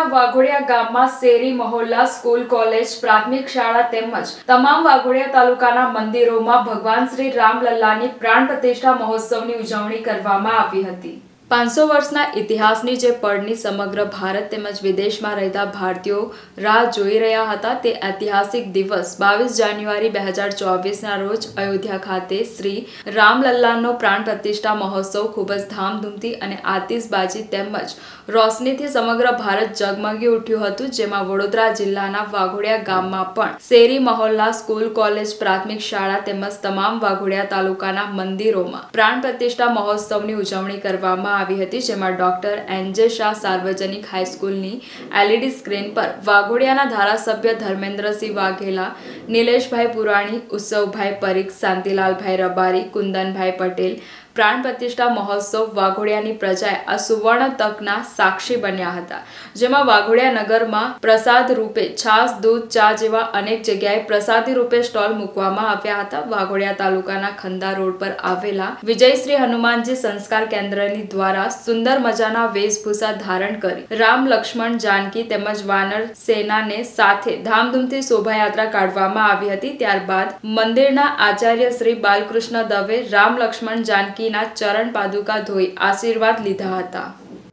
વાઘોડિયા ગામમાં શેરી મહોલ્લા school college પ્રાથમિક શાળા તેમજ તમામ વાઘોડિયા તાલુકાના મંદિરોમાં ભગવાન શ્રી રામલલ્લાની પ્રાણ પ્રતિષ્ઠા મહોત્સવની ઉજવણી કરવામાં આવી હતી। 500 વર્ષના ઇતિહાસની જે પળની સમગ્ર ભારત તેમજ વિદેશમાં રહેતા ભારતીયો રાહ જોઈ રહ્યા હતા તે ઐતિહાસિક દિવસ 22 જાન્યુઆરી 2024ના રોજ અયોધ્યા ખાતે શ્રી રામલલ્લાનો પ્રાણ પ્રતિષ્ઠા મહોત્સવ ખૂબ જ ધામધૂમથી અને આતિશબાજી તેમજ રોશનીથી સમગ્ર ભારત ઝગમગી ઉઠ્યું હતું, જેમાં વડોદરા જિલ્લાના વાઘોડિયા ગામમાં પણ શેરી મહોલ્લા સ્કૂલ કોલેજ પ્રાથમિક શાળા તેમજ તમામ વાઘોડિયા તાલુકાના મંદિરોમાં પ્રાણ પ્રતિષ્ઠા મહોત્સવની ઉજવણી કરવામાં આવી હતી, જેમાં ડોક્ટર એનજે શાહ સાર્વજનિક હાઈસ્કૂલની એલઈડી સ્ક્રીન પર વાઘોડિયાના ધારાસભ્ય ધર્મેન્દ્રસિંહ વાઘેલા, નિલેશભાઈ પુરાણી, ઉત્સવભાઈ પરીખ, શાંતિલાલભાઈ રબારી, કુંદનભાઈ પટેલ પ્રાણ પ્રતિષ્ઠા મહોત્સવ વાઘોડિયાની પ્રજાએ આ સુવર્ણ તકના સાક્ષી બન્યા હતા, જેમાં વાઘોડિયા નગરમાં પ્રસાદ રૂપે છાસ, દૂધ, ચા જેવા અનેક જગ્યાએ પ્રસાદી રૂપે સ્ટોલ મૂકવામાં આવ્યા હતા। વાઘોડિયા તાલુકાના ખંદા રોડ પર આવેલા વિજયશ્રી હનુમાનજી સંસ્કાર કેન્દ્રની દ્વારા સુંદર મજાના વેશભૂષા ધારણ કરી રામ, લક્ષ્મણ, જાનકી તેમજ વાનર સેનાને સાથે ધામધૂમથી શોભાયાત્રા કાઢવામાં આવી હતી। ત્યારબાદ મંદિરના આચાર્ય શ્રી બાલકૃષ્ણ દવે રામ, લક્ષ્મણ, જાનકી ના ચરણ પાદુકા ધોઈ આશીર્વાદ લીધા હતા।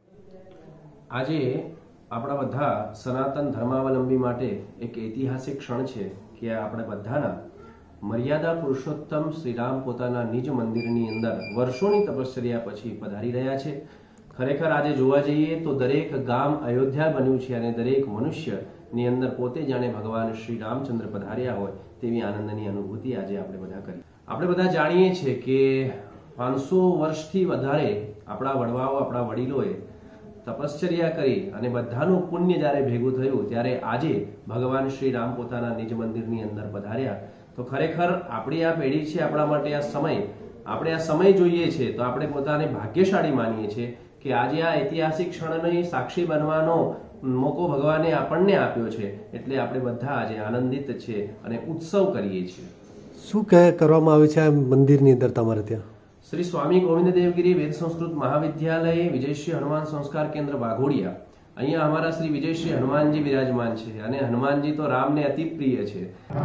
આજે આપણા બધા સનાતન ધર્માવલંબી માટે એક ઐતિહાસિક ક્ષણ છે કે આપણે બધાના મર્યાદા પુરુષોત્તમ શ્રી રામ પોતાના નિજ મંદિરની અંદર વર્ષોની તપશ્ચર્યા પછી પધારી રહ્યા છે। ખરેખર આજે જોવા જઈએ તો દરેક ગામ અયોધ્યા બન્યું છે અને દરેક મનુષ્યની અંદર પોતે જાણે ભગવાન શ્રી રામચંદ્ર પધાર્યા હોય તેવી આનંદની અનુભૂતિ આજે આપણે બધા કરી। આપણે બધા જાણીએ છીએ કે 500 વર્ષથી વધારે આપણા વડવાઓ, આપણા વડીલોએ તપશ્ચર્યા કરી અને બધાનું પુણ્ય જ્યારે ભેગું થયું ત્યારે આજે ભગવાન શ્રી રામ પોતાના નિજ મંદિરની અંદર પધાર્યા। તો ખરેખર આપણી આ પેઢી છે, આપણા માટે આપણે આ સમય જોઈએ છે તો આપણે પોતાને ભાગ્યશાળી માનીએ છીએ કે આજે આ ઐતિહાસિક ક્ષણની સાક્ષી બનવાનો મોકો ભગવાને આપણને આપ્યો છે, એટલે આપણે બધા આજે આનંદિત છે અને ઉત્સવ કરીએ છીએ। શું કરવામાં આવે છે આ મંદિરની અંદર તમારે ત્યાં? श्री स्वामी गोविंद देवगिरी वेद संस्कृत महाविद्यालय विजयश्री हनुमान संस्कार केंद्र वाघोडिया अहिया हमारा श्री विजयश्री हनुमान जी विराजमान छे अने हनुमान जी तो राम ने अति प्रिय छे।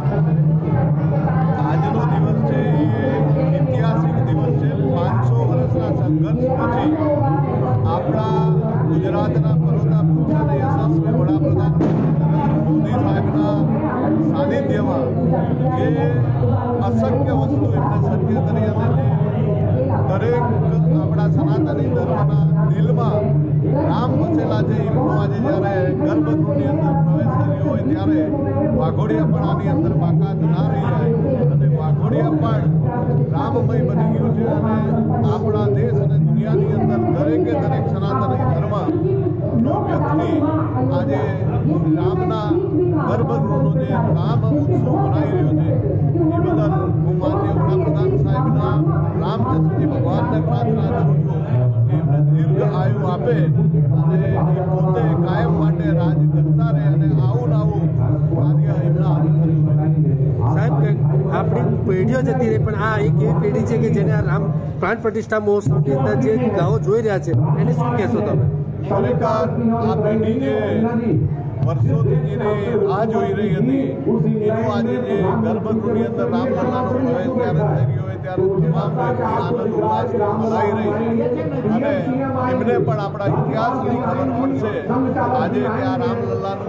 આજનો દિવસ છે એ ઐતિહાસિક દિવસ છે। 500 વર્ષના સંઘર્ષ પછી આપણા ગુજરાતના પરોતા પુત્ર અને યશસ્વી વડાપ્રધાન નરેન્દ્ર મોદી સાહેબના સાનિધ્યમાં જે અશક્ય વસ્તુ એમને શક્ય કરી અને દરેક આપણા સનાતની ધર્મના દિલમાં રામ વસેલા છે એમનો આજે જ્યારે ગર્ભગૃહની અંદર પ્રવેશ કર્યો હોય ત્યારે વાઘોડિયા પણ આની અંદર બાકાત ના રહી જાય અને વાઘોડિયા પણ રામમય બની ગયું છે અને આપણા દેશ અને દુનિયાની અંદર દરેક સનાતની ધર્મનો વ્યક્તિ આજે રામના ગર્ભગૃહનો જે રામ ઉત્સવ મનાવી રહ્યો છે એ બદલ હું માન્ય વડાપ્રધાન સાહેબના રામચંદ્રજી ભગવાનને પ્રાર્થના કરું છું કે એમને દીર્ઘ આયુ આપે અને એ પોતે કાયમ માટે રાજ કરતા રહે અને આવું કાર્ય એમના સાહેબ, આપણી પેઢીઓ જતી રહી પણ આ એક એવી પેઢી છે કે જેને આ રામ પ્રાણ પ્રતિષ્ઠા મહોત્સવની અંદર જે ગાઓ જોઈ રહ્યા છે એને શું કહેશો તમે? ખરેખર આ પેઢી જે વર્ષોથી જેને રાહ જોઈ રહી હતી એનો આજે જે ગર્ભગૃહની અંદર રામલલ્લાનો પ્રવેશ ત્યારે થઈ ગયો હોય ત્યારે તમામ વ્યક્તિ આનંદ ઉલ્લાસ મનાઈ રહી છે અને એમને પણ આપણા ઇતિહાસની ખબર પડશે આજે કે આ રામલલ્લાનો